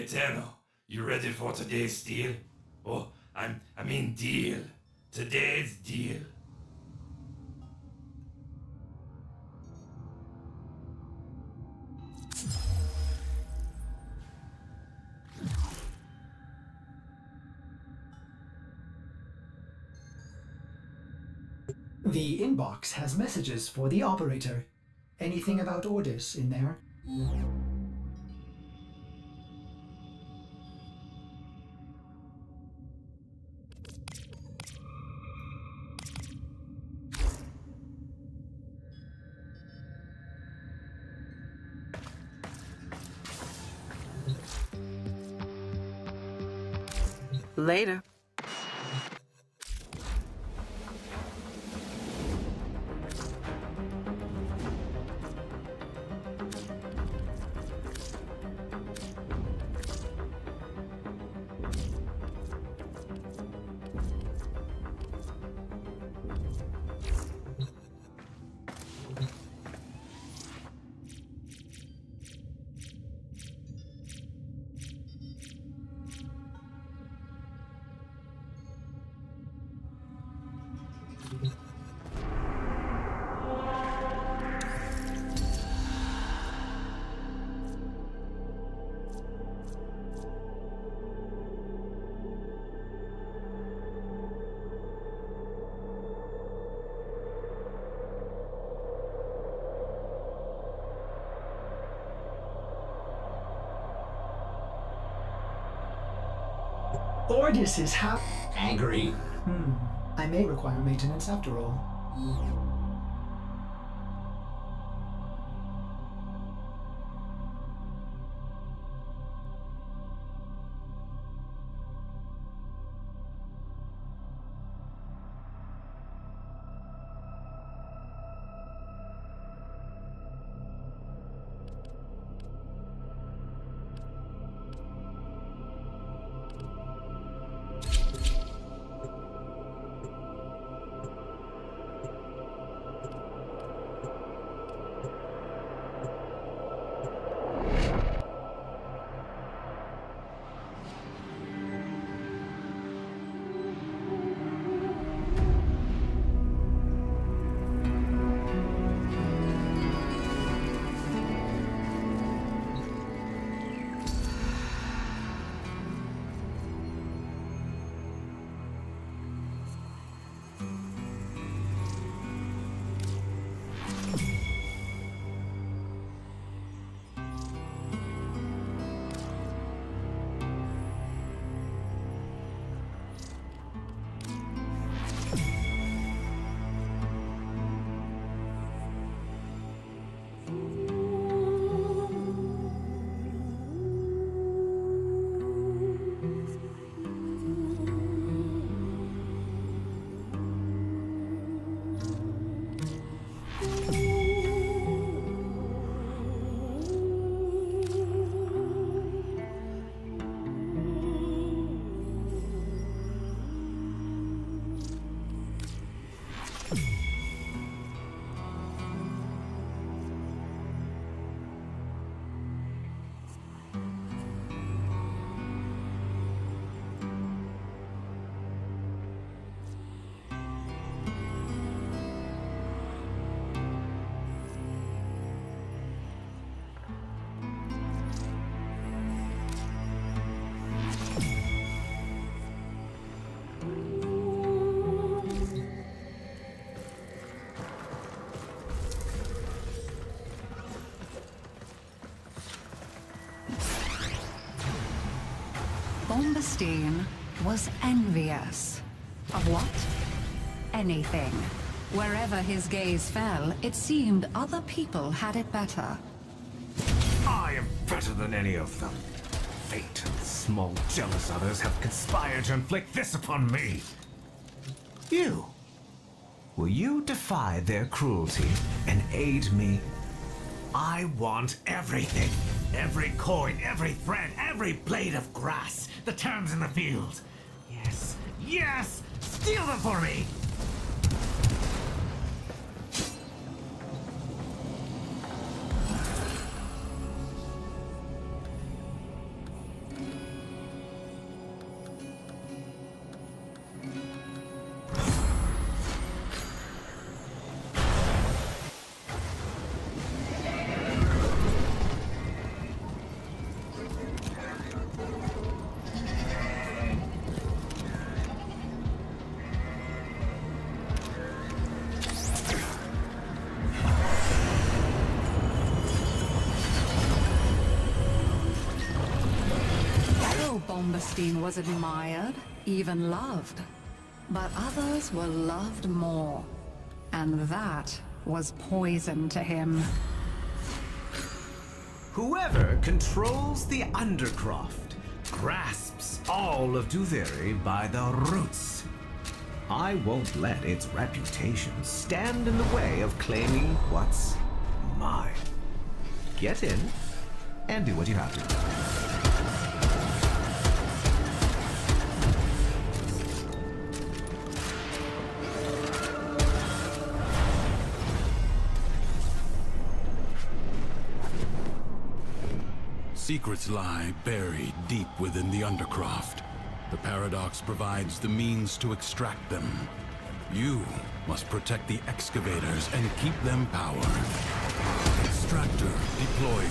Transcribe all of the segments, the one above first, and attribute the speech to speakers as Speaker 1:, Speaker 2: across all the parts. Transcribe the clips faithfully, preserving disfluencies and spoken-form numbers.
Speaker 1: Eternal, you ready for today's deal? Oh, I'm, I mean deal. Today's deal.
Speaker 2: The inbox has messages for the operator. Anything about Ordis in there?
Speaker 3: Later.
Speaker 2: Ordis is ha- angry. Hmm. I may require maintenance after all.
Speaker 4: Bombstein was envious. Of what? Anything. Wherever his gaze fell, it seemed other people had it better.
Speaker 5: I am better than any of them. Fate and small jealous others have conspired to inflict this upon me. You. Will you defy their cruelty and aid me? I want everything. Every coin, every thread, every blade of grass, the terms in the field. Yes, yes! Steal them for me!
Speaker 4: Amberstein was admired, even loved. But others were loved more. And that was poison to him.
Speaker 5: Whoever controls the Undercroft grasps all of Duviri by the roots. I won't let its reputation stand in the way of claiming what's mine. Get in and do what you have to do.
Speaker 3: Secrets lie buried deep within the Undercroft. The Paradox provides the means to extract them. You must protect the excavators and keep them powered. Extractor deployed.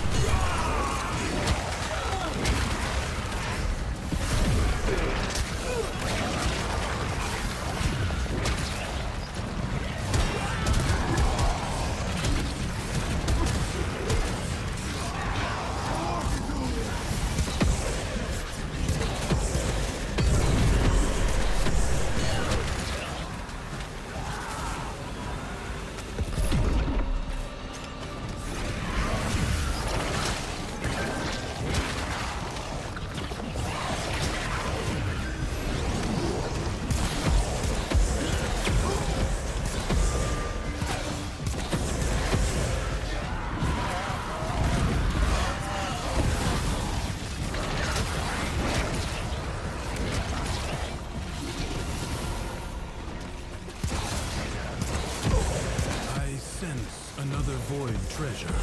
Speaker 3: Another void treasure.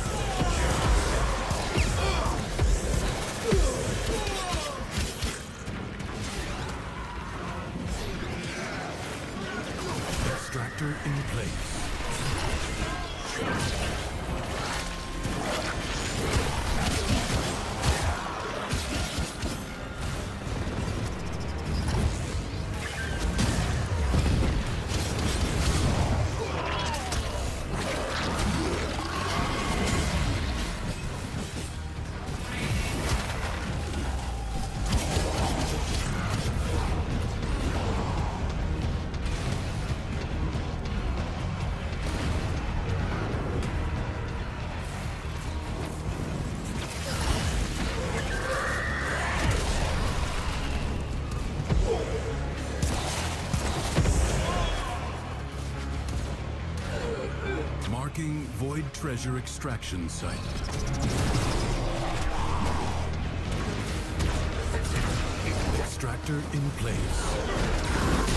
Speaker 3: Extractor in place. Marking Void Treasure Extraction Site. Extractor in place.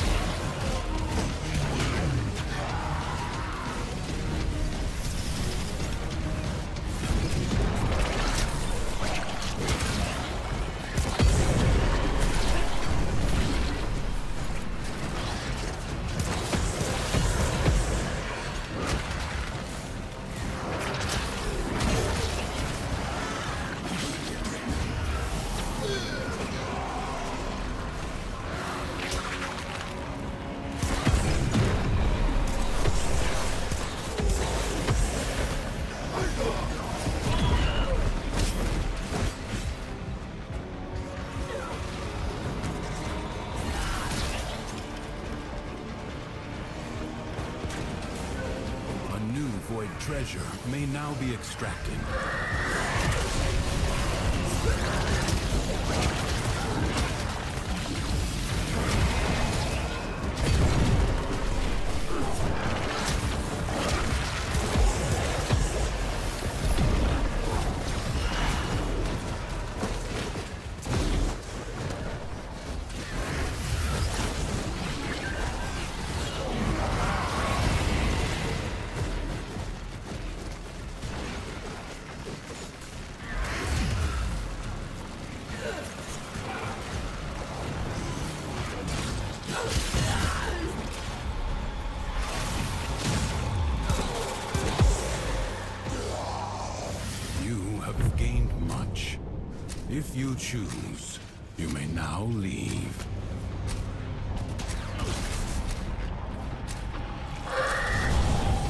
Speaker 3: Void treasure may now be extracted. If you choose, you may now leave.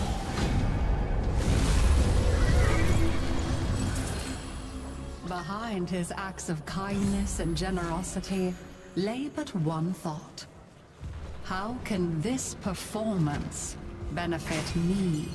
Speaker 4: Behind behind his acts of kindness and generosity lay but one thought. How can this performance benefit me?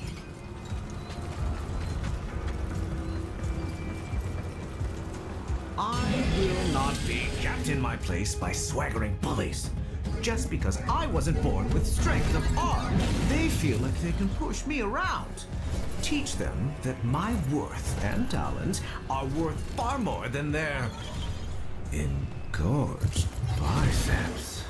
Speaker 5: I will not be kept in my place by swaggering bullies. Just because I wasn't born with strength of arm, they feel like they can push me around. Teach them that my worth and talent are worth far more than their engorged biceps.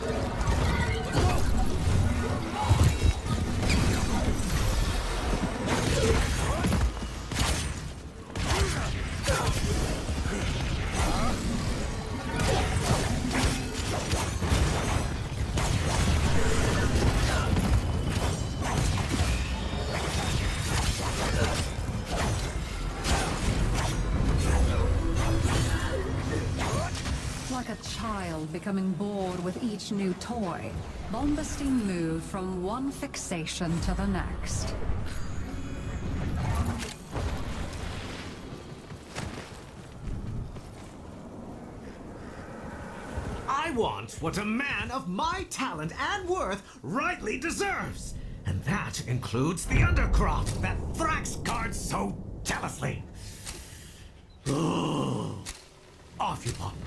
Speaker 4: Like a child becoming bored with each new toy, Bombasteen moved from one fixation to the next.
Speaker 5: I want what a man of my talent and worth rightly deserves. And that includes the Undercroft that Thrax guards so jealously. Ugh. Off you pop.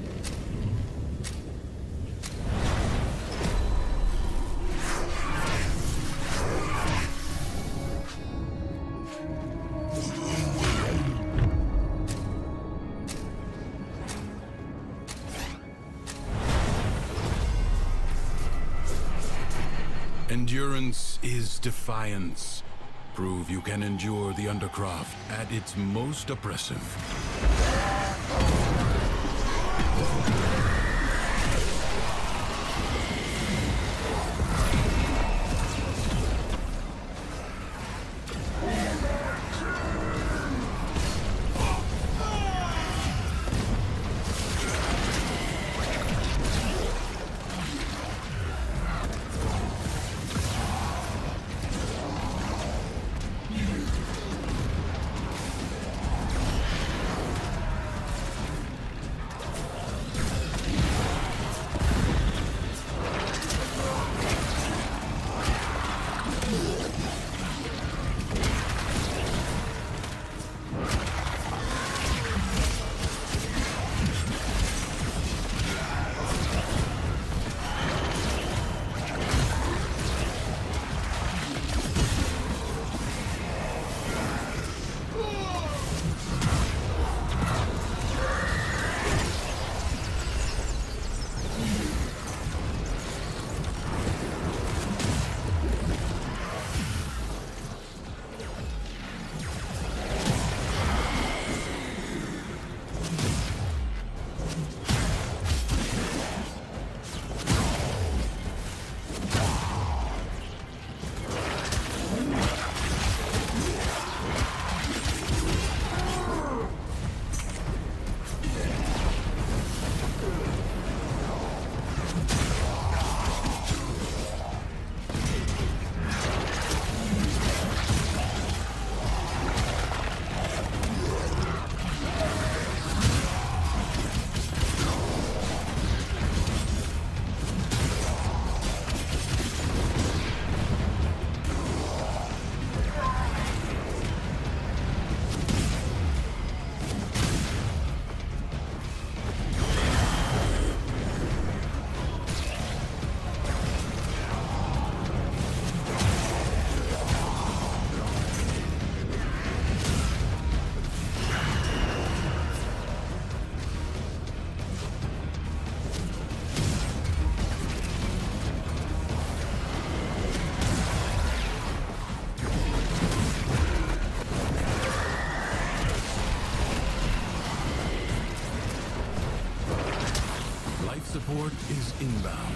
Speaker 3: Endurance is defiance. Prove you can endure the Undercroft at its most oppressive. Support is inbound.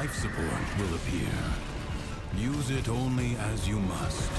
Speaker 3: life support will appear. Use it only as you must.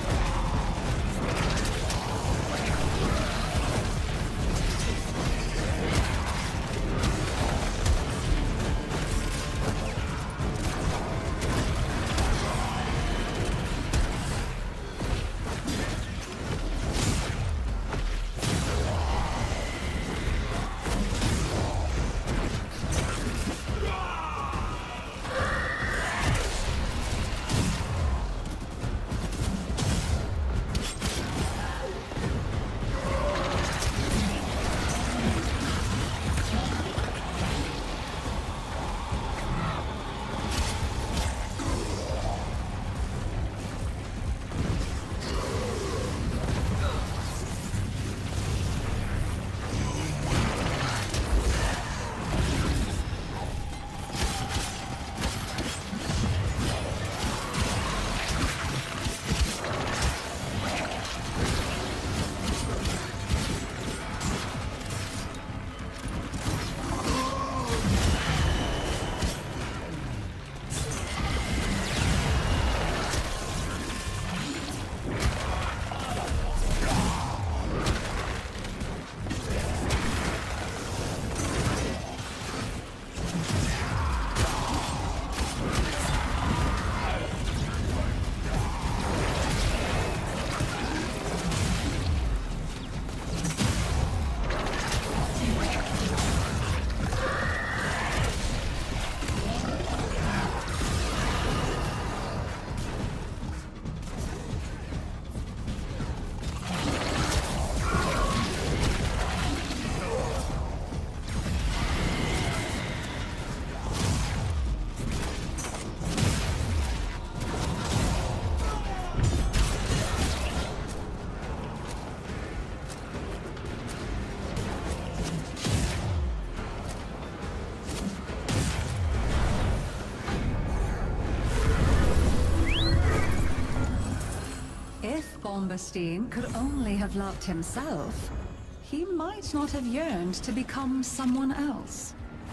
Speaker 4: Bomberstein could only have loved himself, he might not have yearned to become someone else.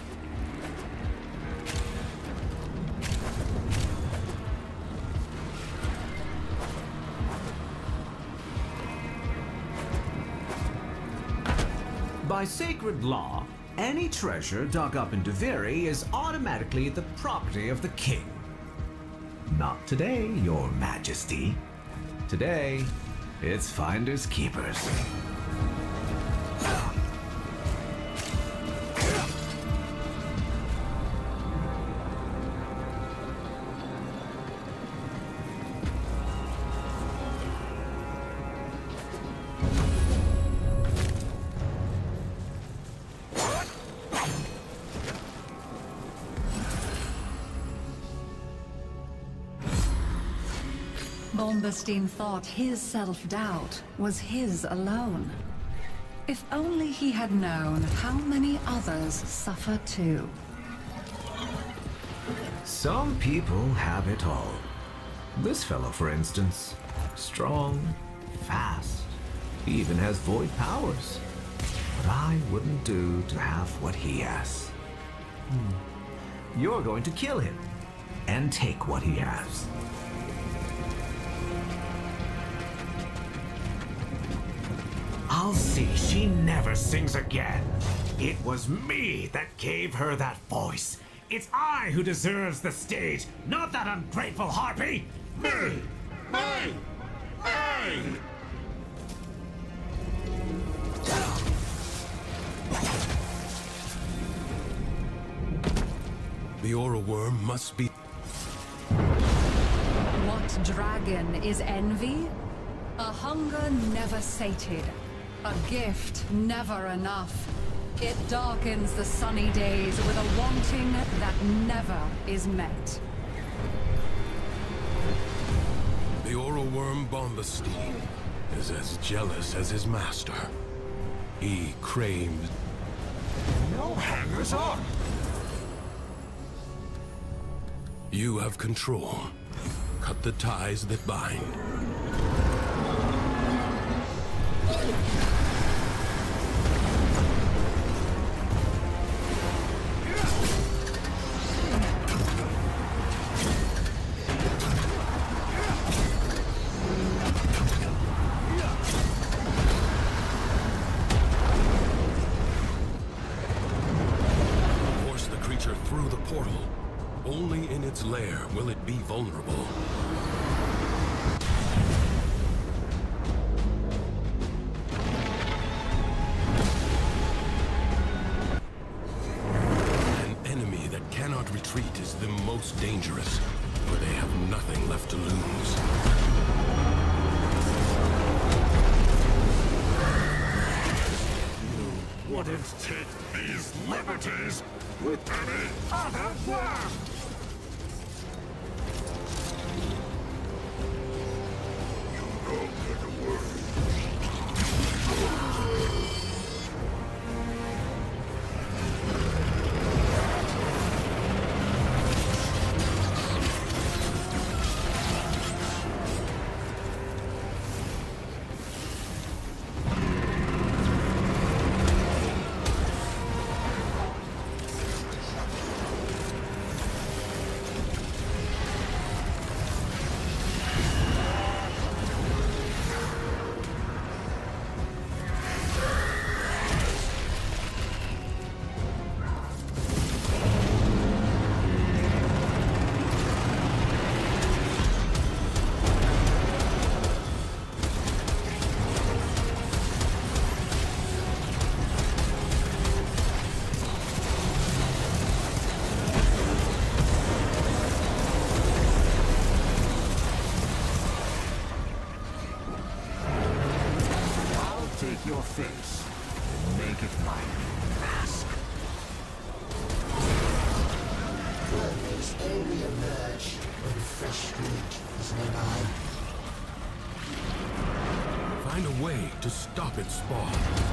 Speaker 5: By sacred law, any treasure dug up in Duviri is automatically the property of the king. Not today, your majesty. Today, it's finders keepers.
Speaker 4: Bomberstein thought his self-doubt was his alone. If only he had known how many others suffer too.
Speaker 5: Some people have it all. This fellow, for instance. Strong, fast, he even has void powers. But I wouldn't do to have what he has. Hmm. You're going to kill him and take what he has. I'll see she never sings again. It was me that gave her that voice. It's I who deserves the stage, not that ungrateful harpy. Me! Me! Me!
Speaker 3: The Aura Worm must be...
Speaker 4: What dragon is envy? A hunger never sated. A gift never enough. It darkens the sunny days with a wanting that never is met.
Speaker 3: The Aura Worm Bomberstein is as jealous as his master. He craves...
Speaker 5: No hangers on!
Speaker 3: You have control. Cut the ties that bind. be vulnerable. An enemy that cannot retreat is the most dangerous, for they have nothing left to lose.
Speaker 6: Wouldn't take these liberties with any other worm! You don't get a word. Take your face and make it my mask.
Speaker 7: Worms only emerge when fresh meat is nearby.
Speaker 3: Find a way to stop its spawn.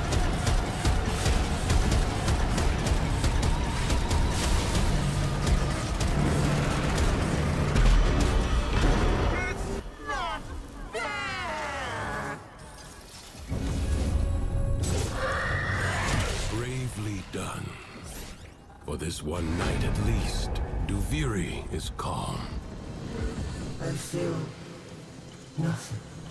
Speaker 3: Done. For this one night at least, Duviri is calm.
Speaker 7: I feel nothing.